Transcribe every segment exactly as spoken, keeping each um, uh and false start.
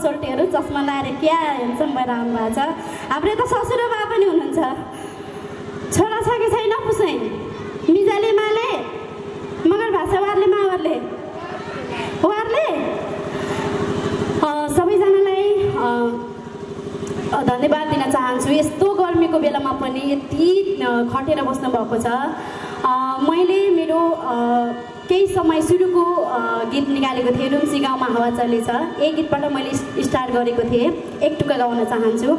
सोल्टीहरू चस्मा लाएर क्या हेर्छौँ भएर आउनुभएको छ। हाम्रो त ससुर बा पनि हुनुहुन्छ। छोरा छ कि छैन पुछै? मिजाले माले मगर भाषा वारले मावरले वारले सबैजनालाई धन्यवाद दिन चाहन्छु। यस्तो गर्मीको बेलामा पनि यति खटेर बस्नु भएको छ। मैले मेरो केही समय सुरुको गीत निकालेको थिएँ, रुम्सी गाउँमा हावा चलेछ। यही गीतबाट मैले स्टार्ट गरेको थिएँ। एक टुक्का गाउन चाहन्छु।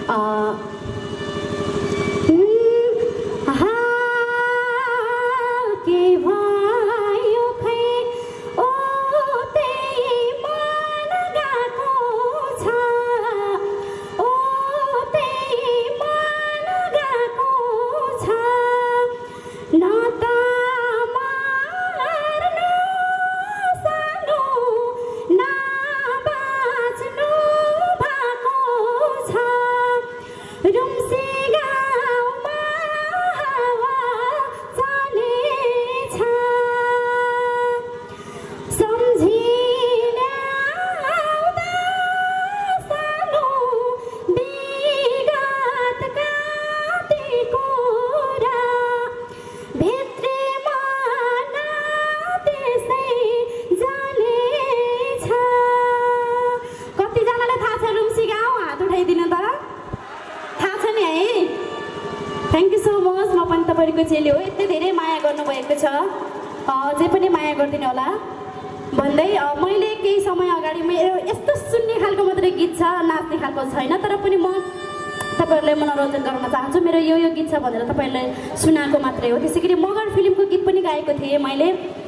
चेली हो, यति धेरै माया गर्नुभएको छ। अझै पनि माया गरिदिनु होला भन्दै मैले केही समय अगाडि मेरो यस्तो सुन्ने खालको मात्रै गीत छ, नाच्ने खालको छैन। तर पनि म तपाईँहरूलाई मनोरञ्जन गराउन चाहन्छु। मेरो यो यो गीत छ भनेर तपाईँहरूलाई सुनाएको मात्रै हो। त्यसै गरी मगर फिल्मको गीत पनि गाएको थिएँ मैले।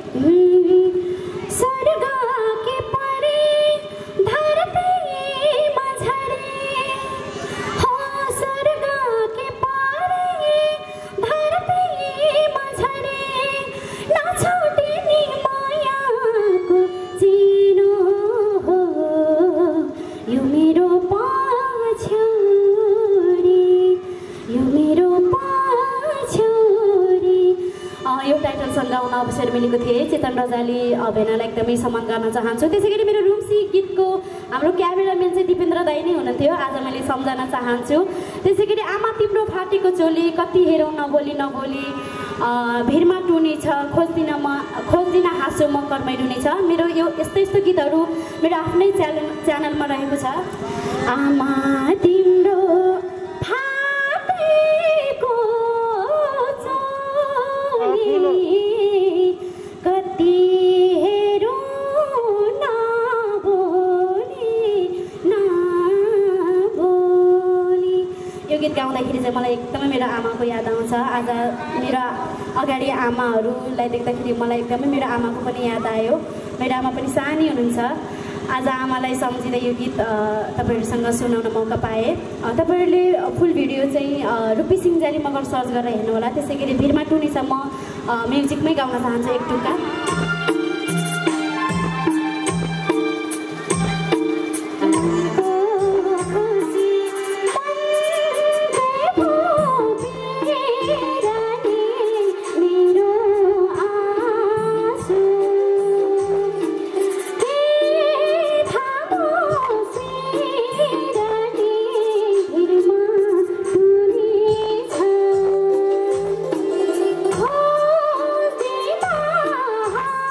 अवसर मिलेको थिए। चेतन रजाली अभिनयलाई एकदमै सम्मान गर्न चाहन्छु। त्यसै गरी मेरो रुम्सी गीतको हाम्रो क्यामेराम्यान चाहिँ दिपेन्द्र दाई नै हुनुहुन्थ्यो, आज मैले सम्झन चाहन्छु। त्यसै गरी आमा तिम्रो फाटेको चोली कति हेरौँ नबोली नबोली, भिरमा टुनी छ खोज्दिन म खोज्दिन हाँसो म कर्मै रुनी छ। मेरो यो यस्तो यस्तो गीतहरू मेरो आफ्नै च्यानल च्यानलमा रहेको छ। आमा तिम्रो फाटेको चोली कति हेरौँ नबोली नबोली। यो गीत गाउँदाखेरि चाहिँ मलाई एकदमै मेरो आमाको याद आउँछ। आज मेरो अगाडि आमाहरूलाई देख्दाखेरि मलाई एकदमै मेरो आमाको पनि याद आयो। मेरो आमा पनि सानी हुनुहुन्छ। आज आमालाई सम्झिँदै यो गीत तपाईँहरूसँग सुनाउन मौका पाएँ। तपाईँहरूले फुल भिडियो चाहिँ रुपी सिंहजाली मगर सर्च गरेर हेर्नुहोला। त्यसै गरी भिरमा टुनीसम्म म्युजिकमै गाउन चाहन्छु एक टुक्का। Ha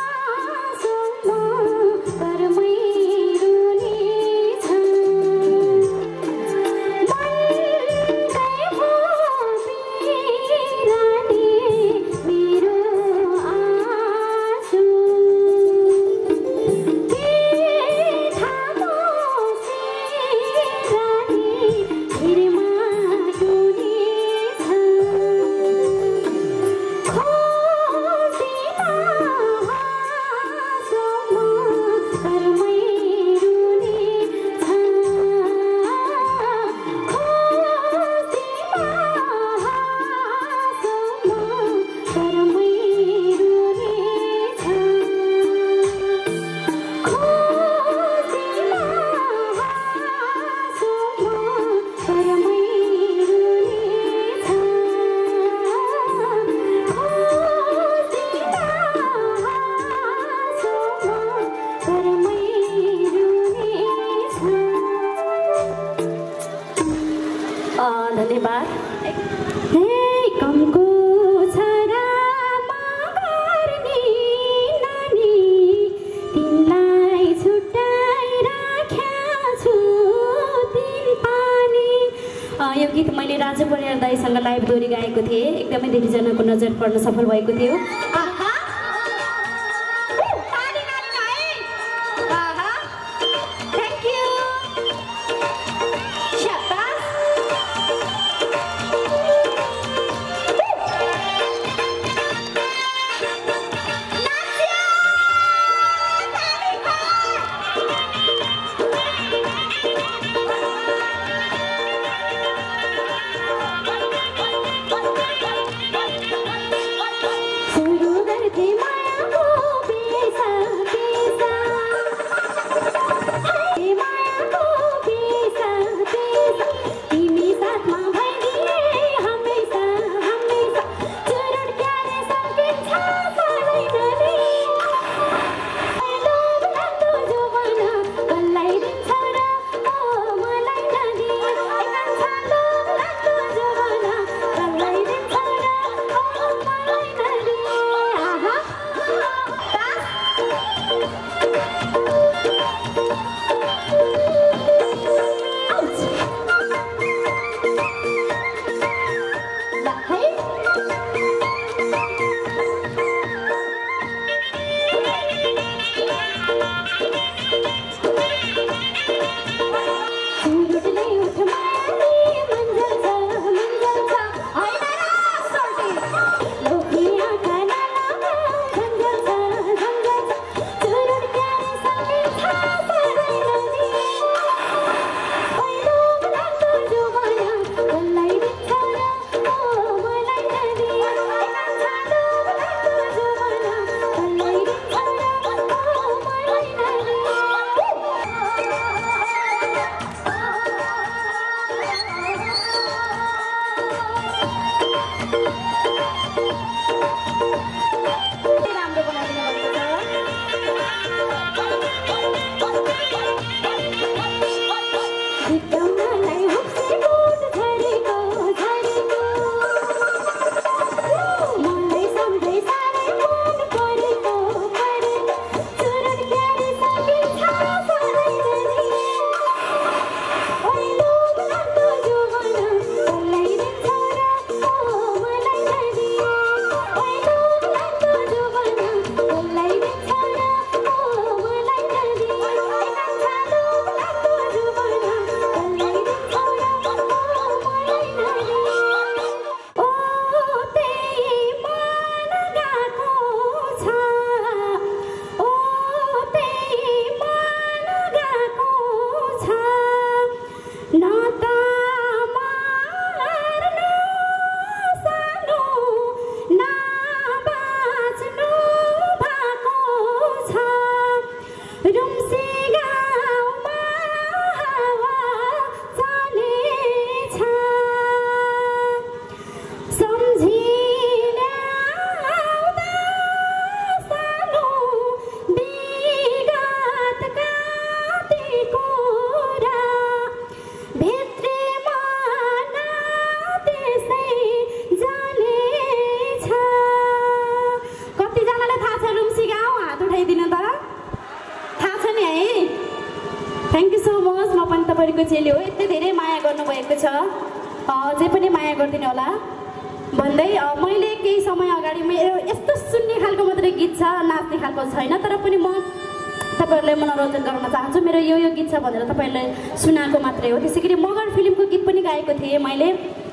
लाइभ दोहोरी गाएको थिएँ। एकदमै धेरैजनाको नजर पर्न सफल भएको थियो। Thank you so much. म पनि तपाईँको चेली हो, यति धेरै माया गर्नुभएको छ, जे पनि माया गरिदिनु होला भन्दै मैले केही समय अगाडि मेरो यस्तो सुन्ने खालको मात्रै गीत छ, नाच्ने खालको छैन, तर पनि म तपाईँहरूलाई मनोरञ्जन गराउन चाहन्छु। मेरो यो यो गीत छ भनेर तपाईँहरूलाई सुनाएको मात्रै हो। त्यसै गरी मगर फिल्मको गीत पनि गाएको थिएँ मैले।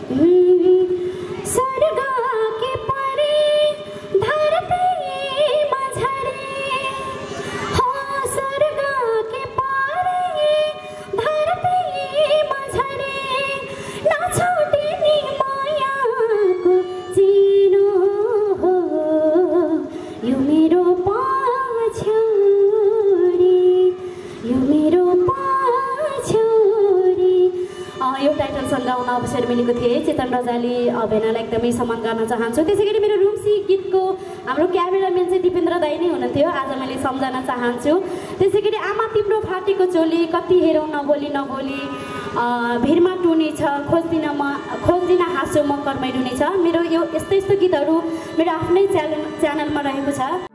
यो टाइटल सङ्ग गाउन अवसर मिलेको थिए। चेतन रजाली अभिनयलाई एकदमै सम्मान गर्न चाहन्छु। त्यसै गरी मेरो रुम्सी गीतको हाम्रो क्यामेराम्यान चाहिँ दिपेन्द्र दाई नै हुनुहुन्थ्यो, आज मैले सम्झन चाहन्छु। त्यसै गरी आमा तिम्रो फाटेको चोली, कति हेरौँ नबोली नबोली, भिरमा टुनी छ, खोज्दिन म खोज्दिन हाँसो म कर्मै डुनी छ। मेरो यो यस्तो यस्तो गीतहरू मेरो आफ्नै च्यानल च्यानलमा रहेको छ।